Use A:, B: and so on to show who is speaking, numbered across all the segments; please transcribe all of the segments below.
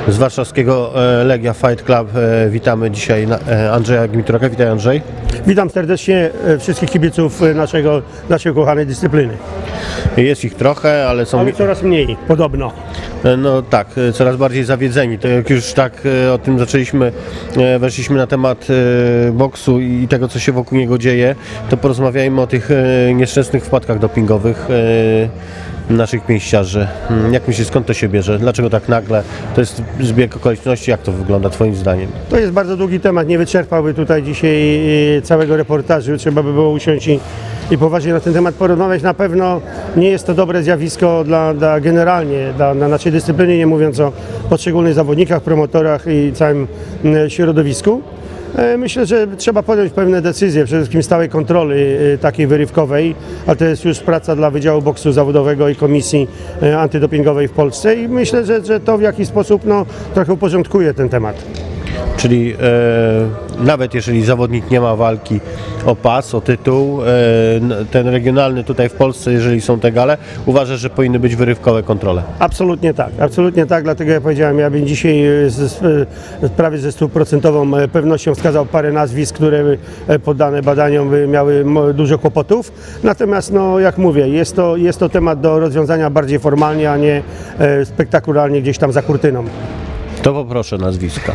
A: Z warszawskiego Legia Fight Club witamy dzisiaj Andrzeja Gmituraka. Witaj, Andrzej.
B: Witam serdecznie wszystkich kibiców naszej kochanej dyscypliny.
A: Jest ich trochę, ale są...
B: Ale coraz mniej, podobno.
A: No tak, coraz bardziej zawiedzeni. To jak już tak o tym zaczęliśmy, weszliśmy na temat boksu i tego, co się wokół niego dzieje, to porozmawiajmy o tych nieszczęsnych wpadkach dopingowych naszych pięściarzy. Jak myślisz, skąd to się bierze? Dlaczego tak nagle? To jest zbieg okoliczności. Jak to wygląda Twoim zdaniem?
B: To jest bardzo długi temat. Nie wyczerpałby tutaj dzisiaj całego reportażu. Trzeba by było usiąść i poważnie na ten temat porozmawiać. Na pewno nie jest to dobre zjawisko generalnie dla naszej dyscypliny, nie mówiąc o poszczególnych zawodnikach, promotorach i całym środowisku. Myślę, że trzeba podjąć pewne decyzje, przede wszystkim stałej kontroli takiej wyrywkowej, a to jest już praca dla Wydziału Boksu Zawodowego i Komisji Antydopingowej w Polsce i myślę, że to w jakiś sposób trochę uporządkuje ten temat.
A: Czyli nawet jeżeli zawodnik nie ma walki o pas, o tytuł, ten regionalny tutaj w Polsce, jeżeli są te gale, uważasz, że powinny być wyrywkowe kontrole?
B: Absolutnie tak, dlatego ja powiedziałem, ja bym dzisiaj prawie ze 100% pewnością wskazał parę nazwisk, które poddane badaniom by miały dużo kłopotów, natomiast jak mówię, jest to temat do rozwiązania bardziej formalnie, a nie spektakularnie gdzieś tam za kurtyną.
A: To poproszę nazwiska.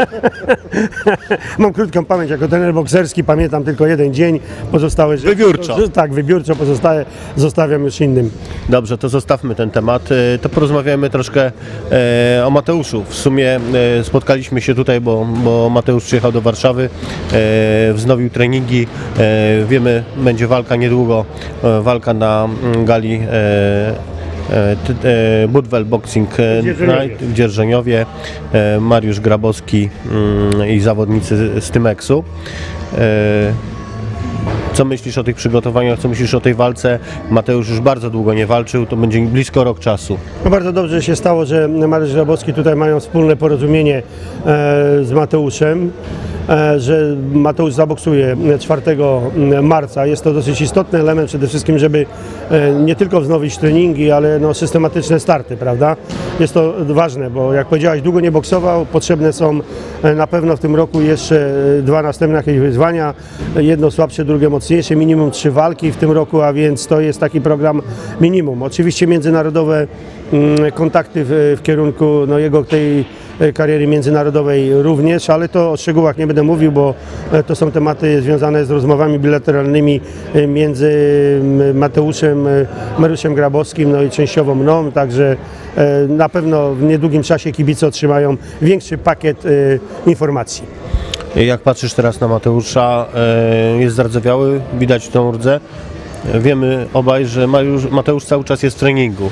B: Mam krótką pamięć, jako trener bokserski pamiętam tylko jeden dzień, pozostałe...
A: Wybiórczo.
B: Tak, wybiórczo, pozostałe zostawiam już innym.
A: Dobrze, to zostawmy ten temat. To porozmawiamy troszkę o Mateuszu. W sumie spotkaliśmy się tutaj, bo Mateusz przyjechał do Warszawy, wznowił treningi. Wiemy, będzie walka niedługo, walka na gali Budwell Boxing Night w Dzierżoniowie, Mariusz Grabowski i zawodnicy z Tymeksu. Co myślisz o tych przygotowaniach, co myślisz o tej walce? Mateusz już bardzo długo nie walczył, to będzie blisko rok czasu.
B: No bardzo dobrze się stało, że Mariusz Grabowski tutaj mają wspólne porozumienie z Mateuszem, że Mateusz zaboksuje 4 marca. Jest to dosyć istotny element przede wszystkim, żeby nie tylko wznowić treningi, ale systematyczne starty, prawda? Jest to ważne, bo jak powiedziałeś, długo nie boksował, potrzebne są na pewno w tym roku jeszcze 2 następne jakieś wyzwania, jedno słabsze, drugie mocniejsze, minimum 3 walki w tym roku, a więc to jest taki program minimum. Oczywiście międzynarodowe kontakty w kierunku jego tej kariery międzynarodowej również, ale to o szczegółach nie będę mówił, bo to są tematy związane z rozmowami bilateralnymi między Mateuszem, Mariuszem Grabowskim, i częściowo mną, także na pewno w niedługim czasie kibice otrzymają większy pakiet informacji.
A: Jak patrzysz teraz na Mateusza, jest zardzewiały, widać tą rdzę. Wiemy obaj, że Mateusz cały czas jest w treningu,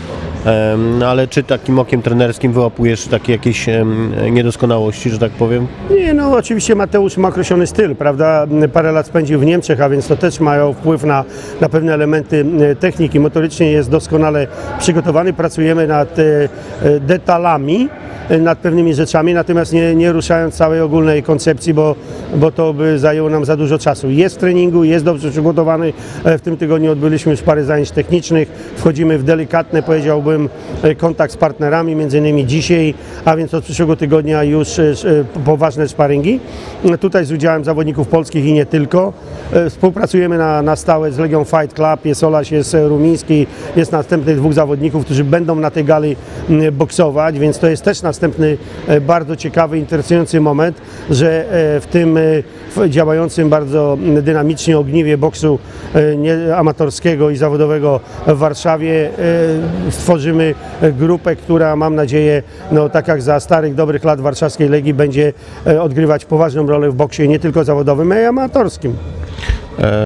A: ale czy takim okiem trenerskim wyłapujesz takie jakieś niedoskonałości, że tak powiem?
B: Nie, oczywiście Mateusz ma określony styl, prawda? Parę lat spędził w Niemczech, a więc to też ma wpływ na pewne elementy techniki. Motorycznie jest doskonale przygotowany, pracujemy nad detalami, nad pewnymi rzeczami, natomiast nie ruszając całej ogólnej koncepcji, bo to by zajęło nam za dużo czasu. Jest w treningu, jest dobrze przygotowany. W tym tygodniu odbyliśmy już parę zajęć technicznych. Wchodzimy w delikatny, powiedziałbym, kontakt z partnerami, między innymi dzisiaj, a więc od przyszłego tygodnia już poważne sparingi. Tutaj z udziałem zawodników polskich i nie tylko. Współpracujemy na stałe z Legią Fight Club, jest Olaś, jest Rumiński, jest następnych 2 zawodników, którzy będą na tej gali boksować, więc to jest też następny bardzo ciekawy, interesujący moment, że w tym działającym bardzo dynamicznie ogniwie boksu amatorskiego i zawodowego w Warszawie stworzymy grupę, która, mam nadzieję, tak jak za starych, dobrych lat warszawskiej Legii, będzie odgrywać poważną rolę w boksie nie tylko zawodowym, ale i amatorskim.